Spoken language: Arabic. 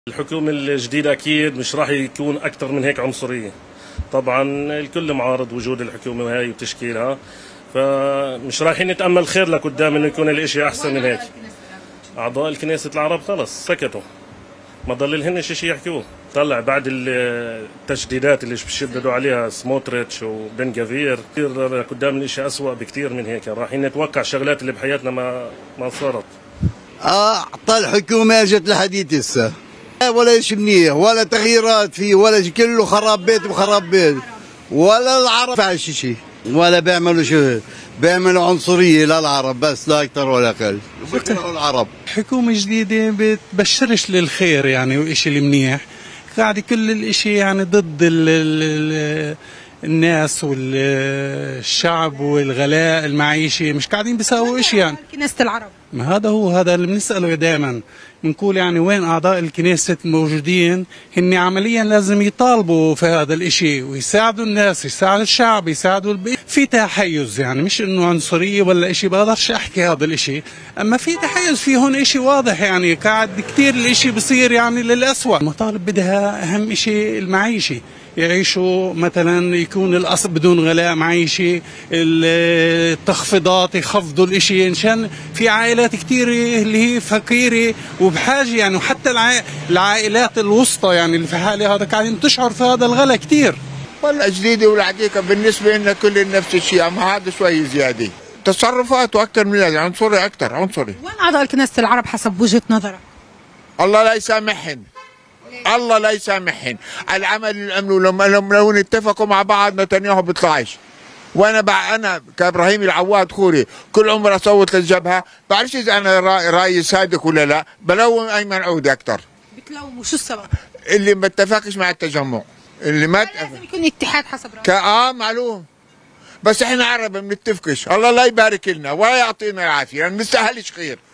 الحكومة الجديدة أكيد مش راح يكون أكثر من هيك عنصرية. طبعا الكل معارض وجود الحكومة هاي وتشكيلها، فمش رايحين نتأمل خير لقدام إنه يكون الإشي أحسن من هيك. أعضاء الكنيسة العرب خلص سكتوا، ما ضل لهن شيء يحكوه. طلع بعد التشديدات اللي بشددوا عليها سموتريتش وبن جافير، كثير قدام الإشي أسوأ بكثير من هيك. رايحين نتوقع شغلات اللي بحياتنا ما صارت. أعطى الحكومة جت لحديد هسه، ولا شيء منيح ولا تغييرات فيه ولا شيء، كله خراب بيت وخراب بيت. ولا العرب فعل شيء ولا بيعملوا شيء، بيعملوا عنصرية للعرب بس، لا أكثر ولا أقل. بيكرهوا العرب. حكومة جديدة بتبشرش للخير يعني وإشي المنيح، قاعد كل الإشي يعني ضد الناس والشعب والغلاء المعيشي، مش قاعدين بيساووا إشي يعني. كنيسة العرب، ما هذا اللي بنسأله دائما، بنقول يعني وين أعضاء الكنيسة الموجودين؟ هن عمليا لازم يطالبوا في هذا الإشي ويساعدوا الناس، يساعدوا الشعب، يساعدوا في تحيز يعني، مش إنه عنصرية ولا إشي، بقدرش أحكي هذا الإشي، أما في تحيز، في هون إشي واضح يعني، قاعد كتير الإشي بصير يعني للأسوأ. المطالب بدها أهم إشي المعيشي، يعيشوا مثلا، يكون الأصل بدون غلاء معيشي، التخفيضات يخفضوا الإشي، إنشان في عائلات كتير اللي هي فقيرة وبحاجة يعني، وحتى العائلات الوسطى يعني اللي في حالة هذا قاعدين تشعر في هذا الغلاء كتير. والله جديدة والعديكة بالنسبة لنا كل نفس الشيء، أما هذا شوي زيادة تصرفاته أكثر من هذا، عنصري أكثر، عنصري. وين أعضاء كنيسة العرب حسب وجهة نظرك؟ الله لا يسامحهن، الله لا يسامحهن. العمل الأمن لو اتفقوا مع بعض نتنياهو بيطلعش. انا كابراهيم العواد خوري كل عمري اصوت للجبهه، بعرفش اذا انا رايي صادق ولا لا، بلوم ايمن عودة اكثر. بتلوم، وشو السبب؟ اللي ما اتفقش مع التجمع، اللي ما لازم يكون اتحاد حسب رايك. معلوم، بس احنا عرب ما بنتفقش. الله لا يبارك لنا ولا يعطينا العافيه، ما بنستاهلش خير.